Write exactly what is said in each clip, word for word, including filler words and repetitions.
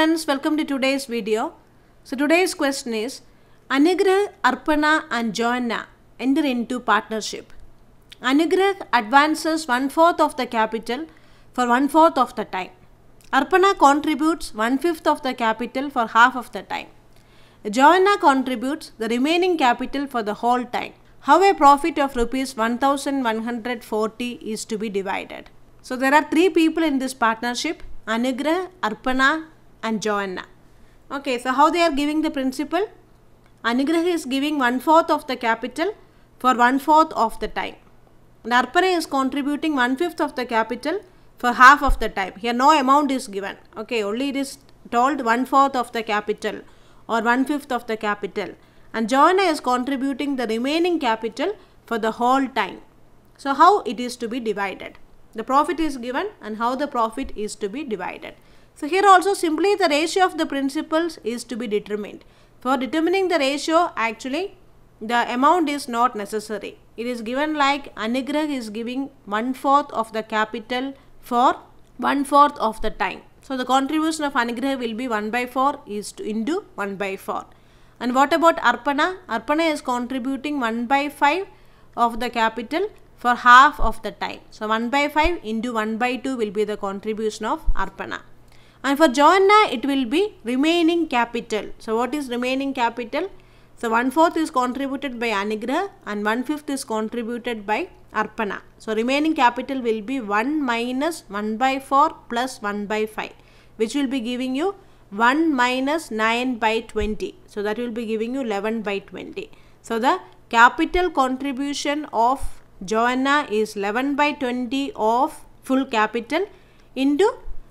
friends, welcome to today's video. So today's question is, Anugrah, Arpana and Joanna enter into partnership. Anugrah advances one-fourth of the capital for one-fourth of the time. Arpana contributes one-fifth of the capital for half of the time. Joanna contributes the remaining capital for the whole time. How a profit of rupees one thousand one hundred forty is to be divided. So there are three people in this partnership, Anugrah, Arpana and Joanna. Okay, so how they are giving the principal? Anugrah is giving one-fourth of the capital for one-fourth of the time. And Arpana is contributing one-fifth of the capital for half of the time. Here no amount is given. Okay, only it is told one-fourth of the capital or one-fifth of the capital. And Joanna is contributing the remaining capital for the whole time. So how it is to be divided? The profit is given and how the profit is to be divided. So here also simply the ratio of the principals is to be determined. For determining the ratio, actually the amount is not necessary. It is given like Anugrah is giving one-fourth of the capital for one-fourth of the time. So the contribution of Anugrah will be one by four is to into one by four. And what about Arpana? Arpana is contributing one by five of the capital for half of the time. So one by five into one by two will be the contribution of Arpana. And for Joanna it will be remaining capital. So what is remaining capital? So one-fourth is contributed by Anugrah and one-fifth is contributed by Arpana. So remaining capital will be one minus one by four plus one by five, which will be giving you one minus nine by twenty. So that will be giving you eleven by twenty. So the capital contribution of Joanna is eleven by twenty of full capital into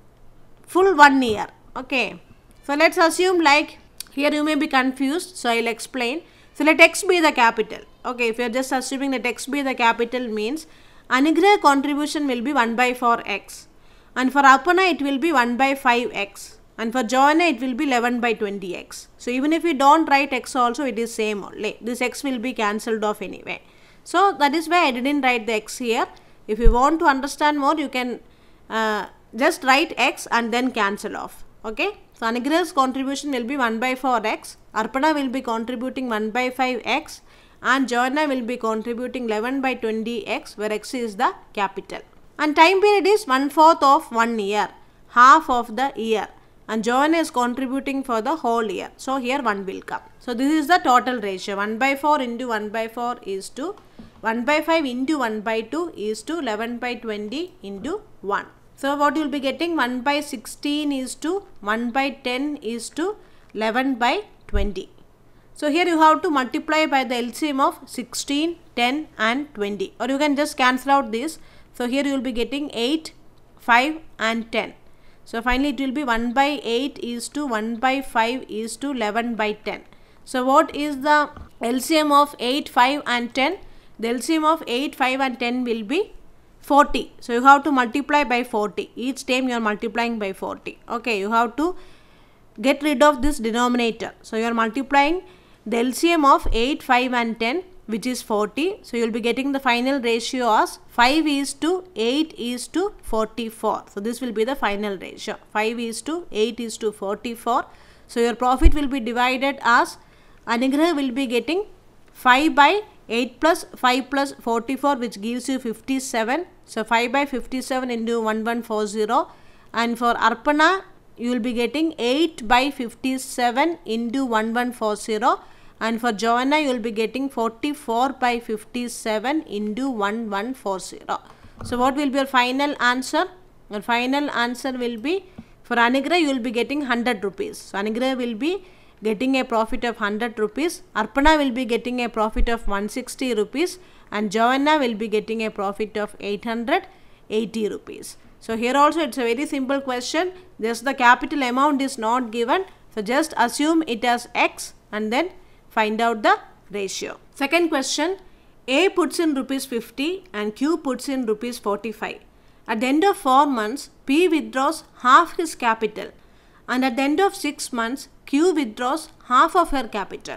full one year. Okay. So let's assume like here you may be confused. So I'll explain. So let X be the capital. Okay. If you are just assuming that X be the capital means Anugrah contribution will be one by four X. And for Arpana it will be one by five X. And for Joanna it will be eleven by twenty X. So even if we don't write X also, it is same only. This X will be cancelled off anyway. So that is why I didn't write the X here. If you want to understand more, you can uh, just write X and then cancel off. Okay. So Anugrah's contribution will be one by four X. Arpana will be contributing one by five X. And Joanna will be contributing eleven by twenty X, where X is the capital. And time period is one-fourth of one year. Half of the year. And Joanna is contributing for the whole year. So here one will come. So this is the total ratio. one by four into one by four is to one by five into one by two is to eleven by twenty into one. So what you will be getting, one by sixteen is to one by ten is to eleven by twenty. So here you have to multiply by the L C M of sixteen, ten and twenty. Or you can just cancel out this. So here you will be getting eight, five and ten. So finally it will be one by eight is to one by five is to eleven by ten. So what is the L C M of eight, five and ten? The L C M of eight, five and ten will be forty. So you have to multiply by forty. Each time you are multiplying by forty. Okay, you have to get rid of this denominator. So you are multiplying the L C M of eight, five and ten, which is forty. So you will be getting the final ratio as five is to eight is to forty-four. So this will be the final ratio. five is to eight is to forty-four. So your profit will be divided as Anugrah will be getting five by eight plus five plus forty-four, which gives you fifty-seven. So five by fifty-seven into one one four zero. And for Arpana you will be getting eight by fifty-seven into one one four zero. And for Joanna you will be getting forty-four by fifty-seven into one one four zero. So what will be your final answer? Your final answer will be, for Anugrah you will be getting one hundred rupees. So Anugrah will be getting a profit of one hundred rupees. Arpana will be getting a profit of one hundred sixty rupees. And Joanna will be getting a profit of eight hundred eighty rupees. So here also it's a very simple question. Just the capital amount is not given. So just assume it as X and then find out the ratio. Second question, A puts in rupees fifty and Q puts in rupees forty-five. At the end of four months, P withdraws half his capital, and at the end of six months, Q withdraws half of her capital.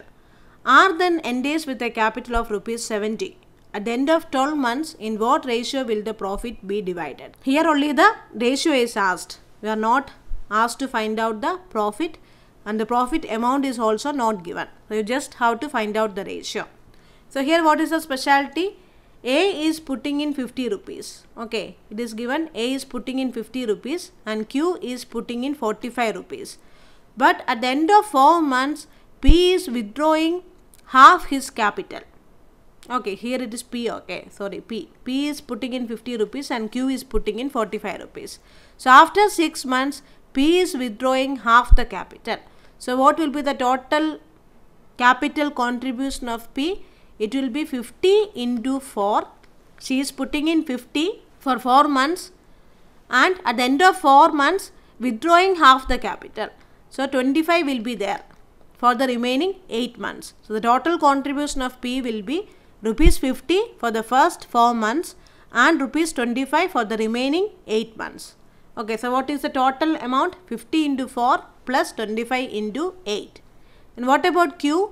R then endays with a capital of rupees seventy. At the end of twelve months, in what ratio will the profit be divided? Here only the ratio is asked. We are not asked to find out the profit, and the profit amount is also not given. So you just have to find out the ratio. So here what is the specialty? A is putting in fifty rupees. Okay, it is given A is putting in fifty rupees and Q is putting in forty-five rupees. But at the end of four months, P is withdrawing half his capital. Okay, here it is P, okay, sorry, P. P is putting in fifty rupees and Q is putting in forty-five rupees. So after six months, P is withdrawing half the capital. So what will be the total capital contribution of P? It will be fifty into four. She is putting in fifty for four months and at the end of four months withdrawing half the capital. So twenty-five will be there for the remaining eight months. So the total contribution of P will be rupees fifty for the first four months and rupees twenty-five for the remaining eight months. Okay, so what is the total amount? fifty into four plus twenty-five into eight. And what about Q?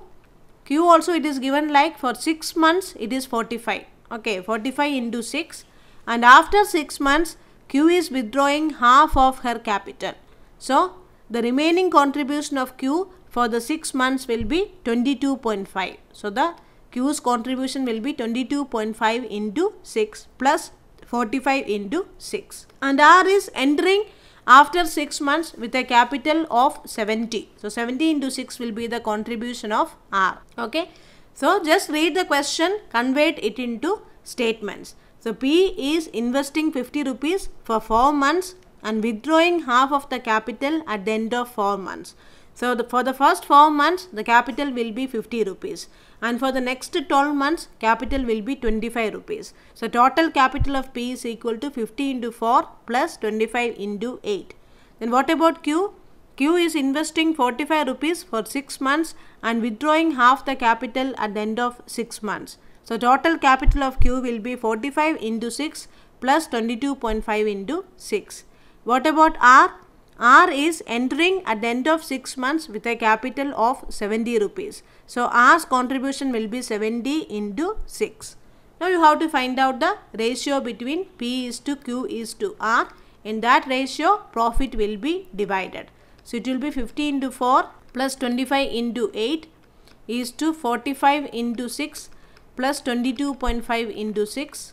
Q also it is given like for six months it is forty-five. Okay, forty-five into six, and after six months Q is withdrawing half of her capital. So the remaining contribution of Q for the six months will be twenty-two point five. So the Q's contribution will be twenty-two point five into six plus forty-five into six. And R is entering after six months with a capital of seventy. So seventy into six will be the contribution of R. Okay. So just read the question, convert it into statements. So P is investing fifty rupees for four months and withdrawing half of the capital at the end of four months. So the, for the first four months the capital will be fifty rupees, and for the next twelve months capital will be twenty-five rupees. So total capital of P is equal to fifty into four plus twenty-five into eight. Then what about Q? Q is investing forty-five rupees for six months and withdrawing half the capital at the end of six months. So total capital of Q will be forty-five into six plus twenty-two point five into six. What about R? R is entering at the end of six months with a capital of seventy rupees. So R's contribution will be seventy into six. Now you have to find out the ratio between P is to Q is to R. In that ratio, profit will be divided. So it will be fifty into four plus twenty-five into eight is to forty-five into six plus twenty-two point five into six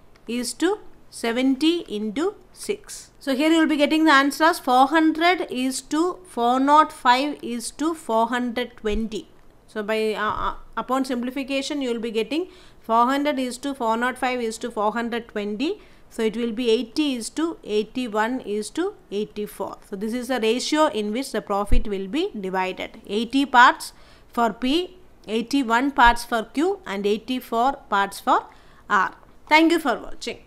is to seventy into six. So here you will be getting the answers. Four hundred is to four hundred five is to four hundred twenty. So by uh, upon simplification you will be getting four hundred is to four hundred five is to four hundred twenty. So it will be eighty is to eighty-one is to eighty-four. So this is the ratio in which the profit will be divided. eighty parts for P, eighty-one parts for Q and eighty-four parts for R. Thank you for watching.